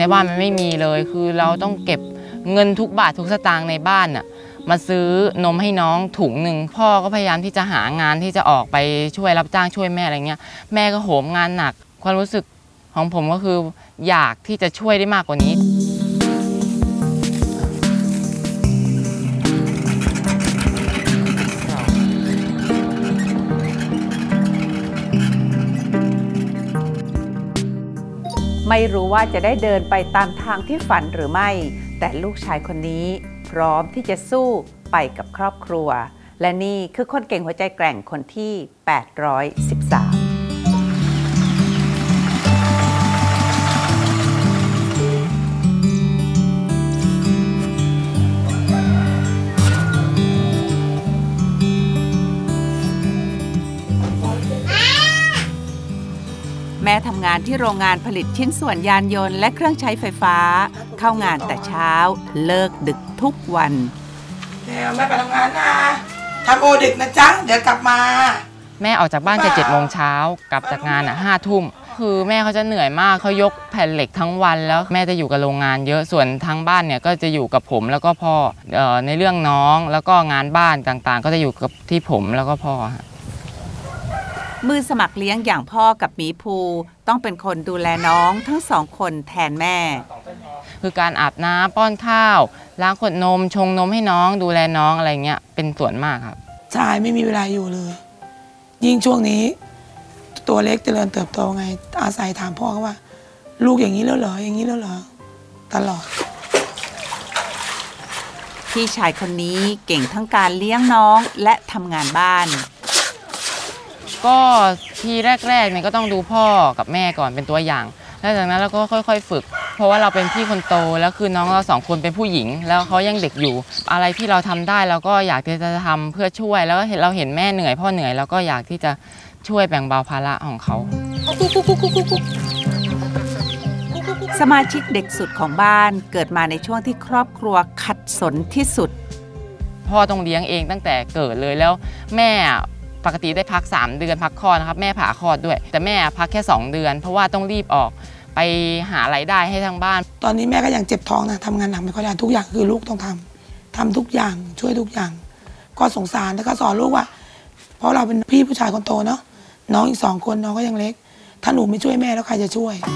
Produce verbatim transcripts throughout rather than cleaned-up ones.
บ้านมันไม่มีเลยคือเราต้องเก็บเงินทุกบาททุกสตางค์ในบ้านน่ะมาซื้อนมให้น้องถุงหนึ่งพ่อก็พยายามที่จะหางานที่จะออกไปช่วยรับจ้างช่วยแม่อะไรเงี้ยแม่ก็โหมงานหนักความรู้สึกของผมก็คืออยากที่จะช่วยได้มากกว่านี้ไม่รู้ว่าจะได้เดินไปตามทางที่ฝันหรือไม่แต่ลูกชายคนนี้พร้อมที่จะสู้ไปกับครอบครัวและนี่คือคนเก่งหัวใจแกร่งคนที่แปดร้อยสิบสามแม่ทำงานที่โรงงานผลิตชิ้นส่วนยานยนต์และเครื่องใช้ไฟฟ้าเข้างานแต่เช้าเลิกดึกทุกวันเดี๋ยวแม่ไปทำงานนะทำโอดึกนะจ๊ะเดี๋ยวกลับมาแม่ออกจากบ้านแค่เจ็ดโมงเช้ากลับจากงานอ่ะห้าทุ่มคือแม่เขาจะเหนื่อยมากเขายกแผ่นเหล็กทั้งวันแล้วแม่จะอยู่กับโรงงานเยอะส่วนทางบ้านเนี่ยก็จะอยู่กับผมแล้วก็พ่อเอ่อในเรื่องน้องแล้วก็งานบ้านต่างๆก็จะอยู่กับที่ผมแล้วก็พ่อมือสมัครเลี้ยงอย่างพ่อกับหมีภูต้องเป็นคนดูแลน้องทั้งสองคนแทนแม่คือการอาบน้ำป้อนข้าวล้างขวดนมชงนมให้น้องดูแลน้องอะไรเงี้ยเป็นส่วนมากครับใช่ไม่มีเวลาอยู่เลยยิ่งช่วงนี้ตัวเล็กเจริญเติบโตไงอาศัยถามพ่อเขาว่าลูกอย่างนี้แล้วเหรออย่างนี้แล้วเหรอตลอดพี่ชายคนนี้เก่งทั้งการเลี้ยงน้องและทำงานบ้านก็ทีแรกๆเนี่ยก็ต้องดูพ่อกับแม่ก่อนเป็นตัวอย่างแล้วจากนั้นเราก็ค่อยๆฝึกเพราะว่าเราเป็นพี่คนโตแล้วคือน้องเราสองคนเป็นผู้หญิงแล้วเขายังเด็กอยู่อะไรที่เราทำได้เราก็อยากที่จะทำเพื่อช่วยแล้วก็เห็นเราเห็นแม่เหนื่อยพ่อเหนื่อยเราก็อยากที่จะช่วยแบ่งเบาภาระของเขาสมาชิกเด็กสุดของบ้านเกิดมาในช่วงที่ครอบครัวขัดสนที่สุดพ่อต้องเลี้ยงเองตั้งแต่เกิดเลยแล้วแม่ปกติได้พักสามเดือนพักคลอดนะครับแม่ผ่าคลอดด้วยแต่แม่พักแค่สองเดือนเพราะว่าต้องรีบออกไปหารายได้ให้ทางบ้านตอนนี้แม่ก็ยังเจ็บท้องนะทำงานหนักไม่ค่อยได้ทุกอย่างคือลูกต้องทำทำทุกอย่างช่วยทุกอย่างก็สงสารแล้วก็สอนลูกว่าเพราะเราเป็นพี่ผู้ชายคนโตเนาะน้องอีกสองคนน้องก็ยังเล็กถ้าหนูไม่ช่วยแม่แล้วใครจะช่วย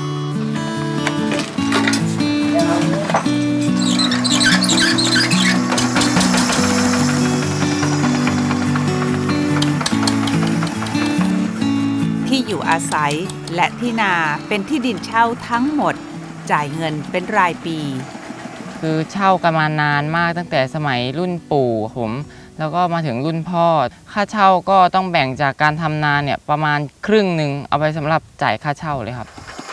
ที่อยู่อาศัยและที่นาเป็นที่ดินเช่าทั้งหมดจ่ายเงินเป็นรายปีคือเช่ากันมานานมากตั้งแต่สมัยรุ่นปู่ผมแล้วก็มาถึงรุ่นพ่อค่าเช่าก็ต้องแบ่งจากการทำนาเนี่ยประมาณครึ่งหนึ่งเอาไปสำหรับจ่ายค่าเช่าเลยครับ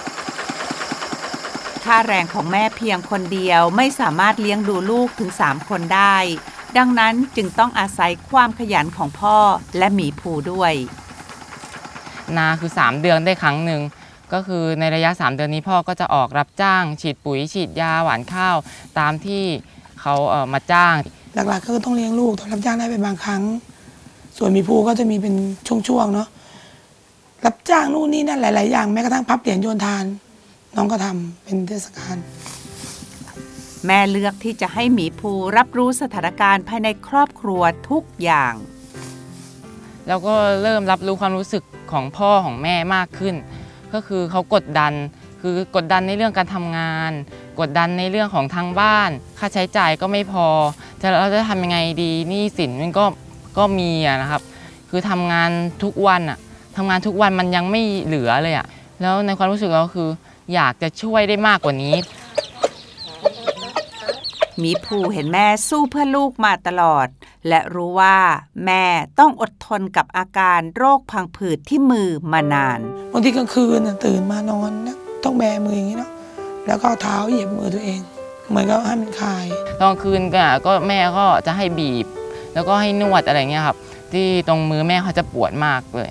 ค่าแรงของแม่เพียงคนเดียวไม่สามารถเลี้ยงดูลูกถึงสามคนได้ดังนั้นจึงต้องอาศัยความขยันของพ่อและหมีภูด้วยนาคือสามเดือนได้ครั้งหนึ่งก็คือในระยะสามเดือนนี้พ่อก็จะออกรับจ้างฉีดปุ๋ยฉีดยาหว่านข้าวตามที่เขาเอ่อมาจ้างหลักๆก็ต้องเลี้ยงลูกต้องรับจ้างได้เป็นบางครั้งส่วนมีภูก็จะมีเป็นช่วงๆเนาะรับจ้างนู่นนี่นั่นหลายๆอย่างแม้กระทั่งพับเหรียญโยนทานน้องก็ทำเป็นเทศกาลแม่เลือกที่จะให้หมีภูรับรู้สถานการณ์ภายในครอบครัวทุกอย่างแล้วก็เริ่มรับรู้ความรู้สึกของพ่อของแม่มากขึ้นก็คือเขากดดันคือกดดันในเรื่องการทำงานกดดันในเรื่องของทางบ้านค่าใช้จ่ายก็ไม่พอจะเราจะทำยังไงดีหนี้สินมันก็ก็มีอะนะครับคือทำงานทุกวันอะทำงานทุกวันมันยังไม่เหลือเลยอะแล้วในความรู้สึกเราคืออยากจะช่วยได้มากกว่านี้หมีภูเห็นแม่สู้เพื่อลูกมาตลอดและรู้ว่าแม่ต้องอดทนกับอาการโรคพังผืดที่มือมานานบางทีกลางคืนตื่นมานอนต้องแบมืออย่างนี้เนาะแล้วก็เท้าเหยียบมือตัวเองเหมือนกับให้มันคลายตอนคืนก็แม่ก็จะให้บีบแล้วก็ให้นวดอะไรเงี้ยครับที่ตรงมือแม่เขาจะปวดมากเลย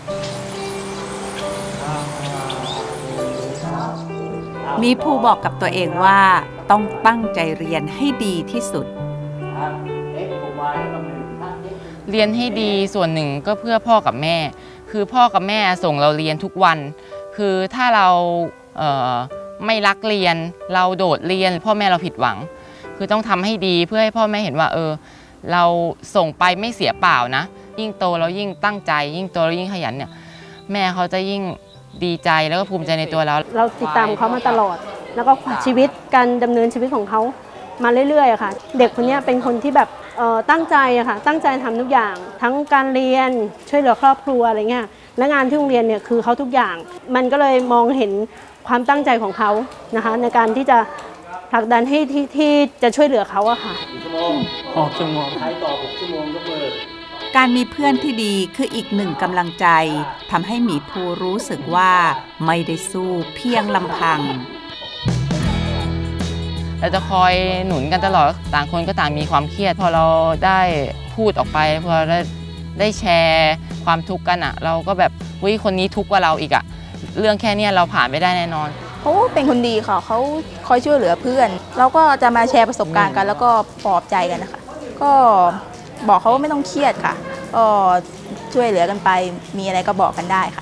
หมีภูบอกกับตัวเองว่าต้องตั้งใจเรียนให้ดีที่สุดเรียนให้ดีส่วนหนึ่งก็เพื่อพ่อกับแม่คือพ่อกับแม่ส่งเราเรียนทุกวันคือถ้าเราเอ่อไม่รักเรียนเราโดดเรียนพ่อแม่เราผิดหวังคือต้องทำให้ดีเพื่อให้พ่อแม่เห็นว่าเออเราส่งไปไม่เสียเปล่านะยิ่งโตเรายิ่งตั้งใจยิ่งโตเรายิ่งขยันเนี่ยแม่เขาจะยิ่งดีใจแล้วก็ภูมิใจในตัวเราเราติดตามเขามาตลอดแล้วก็ชีวิตการดำเนินชีวิตของเขามาเรื่อยๆอะค่ะเด็กคนนี้เป็นคนที่แบบตั้งใจอะค่ะตั้งใจทำทุกอย่างทั้งการเรียนช่วยเหลือครอบครัวอะไรเงี้ยและงานที่โรงเรียนเนี่ยคือเขาทุกอย่างมันก็เลยมองเห็นความตั้งใจของเขานะคะในการที่จะผลักดันให้ที่ที่จะช่วยเหลือเขาอะค่ะชั่วโมงหกชั่วโมงใช้ต่อหกชั่วโมงยกมือการมีเพื่อนที่ดีคืออีกหนึ่งกำลังใจทำให้หมีภูรู้สึกว่าไม่ได้สู้เพียงลำพังเราจะคอยหนุนกันตลอดต่างคนก็ต่างมีความเครียดพอเราได้พูดออกไปพอได้ได้แชร์ความทุกข์กันอ่ะเราก็แบบวิคนนี้ทุกข์กว่าเราอีกอ่ะเรื่องแค่นี้เราผ่านไปได้แน่นอนเขาเป็นคนดีค่ะเขาคอยช่วยเหลือเพื่อนเราก็จะมาแชร์ประสบการณ์กันแล้วก็ปลอบใจกันนะคะก็บอกเขาว่าไม่ต้องเครียดค่ะก็ช่วยเหลือกันไปมีอะไรก็บอกกันได้ค่ะ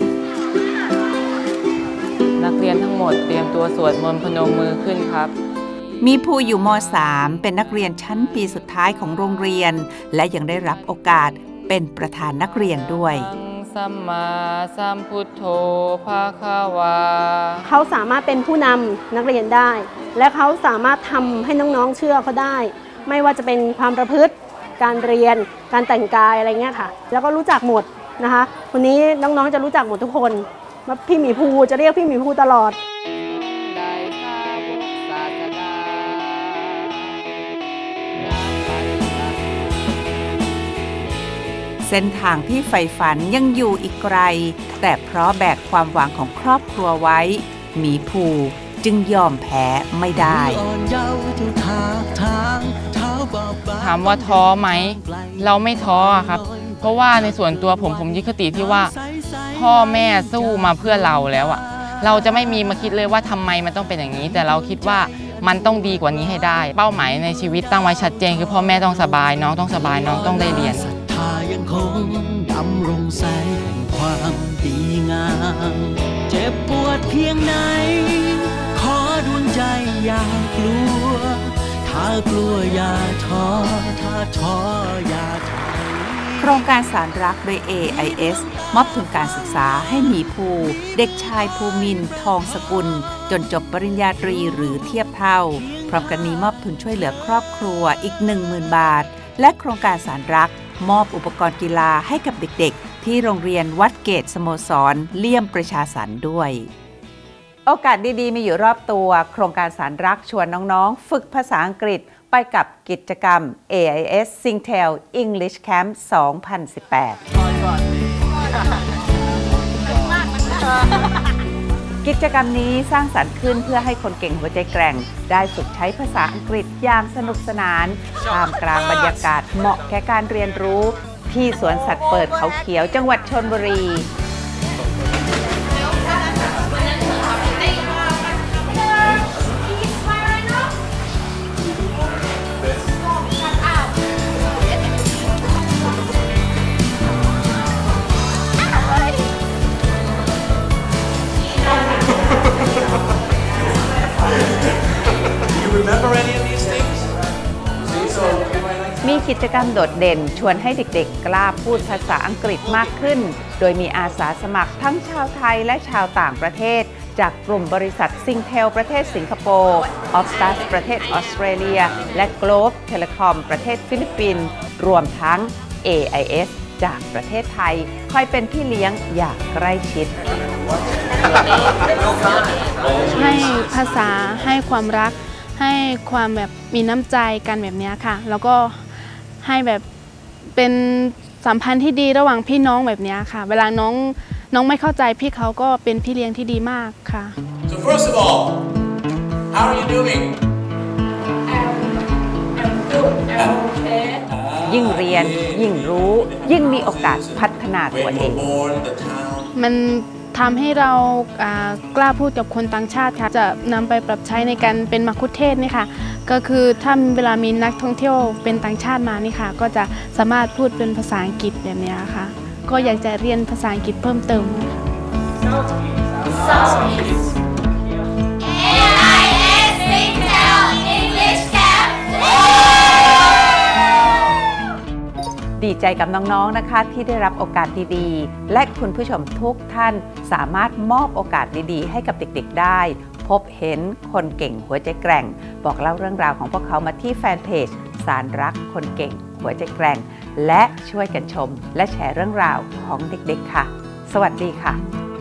นักเรียนทั้งหมดเตรียมตัวสวดมนต์พนมมือขึ้นครับมีภูอยู่ม.สาม เป็นนักเรียนชั้นปีสุดท้ายของโรงเรียนและยังได้รับโอกาสเป็นประธานนักเรียนด้วยสัมมาสัมพุทโธภาคาวาเขาสามารถเป็นผู้นำนักเรียนได้และเขาสามารถทำให้น้องๆเชื่อเขาได้ไม่ว่าจะเป็นความประพฤติการเรียนการแต่งกายอะไรเงี้ยค่ะแล้วก็รู้จักหมดนะคะวันนี้น้องๆจะรู้จักหมดทุกคนพี่หมีภูจะเรียกพี่หมีภูตลอดเส้นทางที่ใฝ่ฝันยังอยู่อีกไกลแต่เพราะแบกความหวังของครอบครัวไว้หมีภูจึงยอมแพ้ไม่ได้ถามว่าท้อไหมเราไม่ท้อครับเพราะว่าในส่วนตัวผมผมยึดคติที่ว่าพ่อแม่สู้มาเพื่อเราแล้วอ่ะเราจะไม่มีมาคิดเลยว่าทำไมมันต้องเป็นอย่างนี้แต่เราคิดว่ามันต้องดีกว่านี้ให้ได้เป้าหมายในชีวิตตั้งไว้ชัดเจนคือพ่อแม่ต้องสบายน้องต้องสบายน้องต้องได้เรียนยังคงดำรงแสงแห่งความดีงามเจ็บปวดเพียงไหนขอดวงใจอย่ากลัวถ้ากลัวอย่าท้อถ้าท้ออย่าถอยโครงการสารรักโดย เอ ไอ เอส มอบทุนการศึกษาให้หมีภูเด็กชายภูมินทร์ทองสกุลจนจบปริญญาตรีหรือเทียบเท่าพร้อมกันนี้มอบทุนช่วยเหลือครอบครัวอีก หนึ่งหมื่น บาทและโครงการสารรักมอบอุปกรณ์กีฬาให้กับเด็กๆที่โรงเรียนวัดเกตสโมสรเลี่ยมประชาสรรค์ด้วยโอกาสดีๆมีอยู่รอบตัวโครงการสารรักชวนน้องๆฝึกภาษาอังกฤษไปกับกิจกรรม เอ ไอ เอส Singtel English Camp สองพันสิบแปด กิจกรรมนี้สร้างสรรค์ขึ้นเพื่อให้คนเก่งหัวใจแกร่งได้ฝึกใช้ภาษาอังกฤษอย่างสนุกสนานท่ามกลางบรรยากาศเหมาะแก่การเรียนรู้ที่สวนสัตว์เปิดเขาเขียวจังหวัดชลบุรีมีกิจกรรมโดดเด่นชวนให้เด็กๆกล้าพูดภาษาอังกฤษมากขึ้นโดยมีอาสาสมัครทั้งชาวไทยและชาวต่างประเทศจากกลุ่มบริษัท Singtel ประเทศสิงคโปร์ Optus ประเทศออสเตรเลียและ Globe Telecom ประเทศฟิลิปปินส์รวมทั้ง เอ ไอ เอส จากประเทศไทยคอยเป็นพี่เลี้ยงอย่างใกล้ชิดให้ภาษาให้ความรักให้ความแบบมีน้ำใจกันแบบนี้ค่ะแล้วก็ให้แบบเป็นสัมพันธ์ที่ดีระหว่างพี่น้องแบบนี้ค่ะเวลาน้องน้องไม่เข้าใจพี่เขาก็เป็นพี่เลี้ยงที่ดีมากค่ะ So first of all, how are you doing? ยิ่งเรียนยิ่งรู้ยิ่งมีโอกาสพัฒนาตัวเองมันทำให้เรากล้าพูดกับคนต่างชาติค่ะจะนำไปปรับใช้ในการเป็นมัคคุเทศก์นี่ค่ะก็คือถ้าเวลามีนักท่องเที่ยวเป็นต่างชาติมานี่ค่ะก็จะสามารถพูดเป็นภาษาอังกฤษแบบนี้ค่ะก็อยากจะเรียนภาษาอังกฤษเพิ่มเติมดีใจกับน้องๆนะคะที่ได้รับโอกาสดีๆและคุณผู้ชมทุกท่านสามารถมอบโอกาสดีๆให้กับเด็กๆได้พบเห็นคนเก่งหัวใจแกร่งบอกเล่าเรื่องราวของพวกเขามาที่แฟนเพจสารรักคนเก่งหัวใจแกร่งและช่วยกันชมและแชร์เรื่องราวของเด็กๆค่ะสวัสดีค่ะ